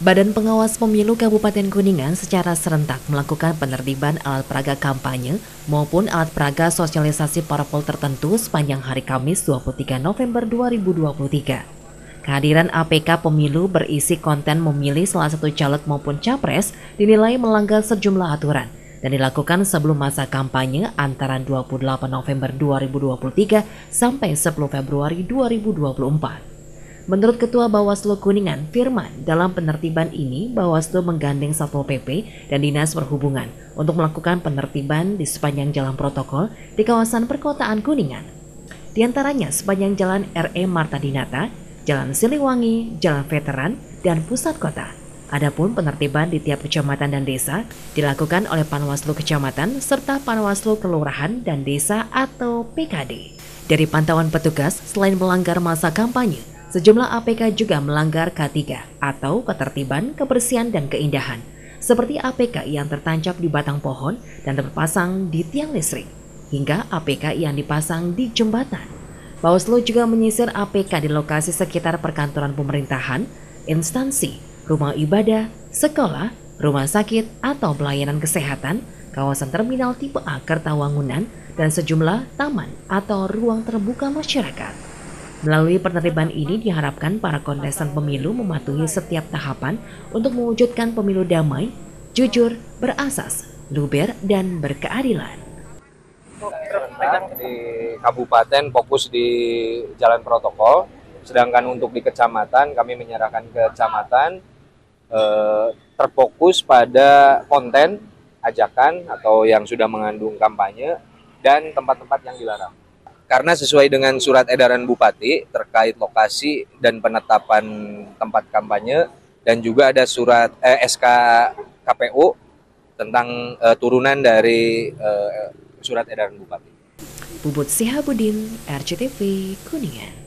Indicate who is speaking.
Speaker 1: Badan Pengawas Pemilu Kabupaten Kuningan secara serentak melakukan penertiban alat peraga kampanye maupun alat peraga sosialisasi parpol tertentu sepanjang hari Kamis 23 November 2023. Kehadiran APK Pemilu berisi konten memilih salah satu caleg maupun capres dinilai melanggar sejumlah aturan dan dilakukan sebelum masa kampanye antara 28 November 2023 sampai 10 Februari 2024. Menurut Ketua Bawaslu Kuningan, Firman, dalam penertiban ini Bawaslu menggandeng Satpol PP dan Dinas Perhubungan untuk melakukan penertiban di sepanjang jalan protokol di kawasan perkotaan Kuningan. Di antaranya sepanjang Jalan R.E. Marta Dinata, Jalan Siliwangi, Jalan Veteran, dan Pusat Kota. Adapun penertiban di tiap kecamatan dan desa dilakukan oleh Panwaslu Kecamatan serta Panwaslu Kelurahan dan Desa atau PKD. Dari pantauan petugas, selain melanggar masa kampanye, sejumlah APK juga melanggar K3 atau ketertiban, kebersihan, dan keindahan, seperti APK yang tertancap di batang pohon dan terpasang di tiang listrik, hingga APK yang dipasang di jembatan. Bawaslu juga menyisir APK di lokasi sekitar perkantoran pemerintahan, instansi, rumah ibadah, sekolah, rumah sakit, atau pelayanan kesehatan, kawasan terminal tipe A Kertawangunan, dan sejumlah taman atau ruang terbuka masyarakat. Melalui penertiban ini diharapkan para kontestan pemilu mematuhi setiap tahapan untuk mewujudkan pemilu damai, jujur, berasas, luber, dan berkeadilan.
Speaker 2: Di kabupaten fokus di jalan protokol, sedangkan untuk di kecamatan kami menyerahkan ke kecamatan terfokus pada konten, ajakan atau yang sudah mengandung kampanye dan tempat-tempat yang dilarang. Karena sesuai dengan surat edaran Bupati terkait lokasi dan penetapan tempat kampanye dan juga ada surat SK KPU tentang turunan dari surat edaran Bupati.
Speaker 1: Bubut Sihabudin, RCTV, Kuningan.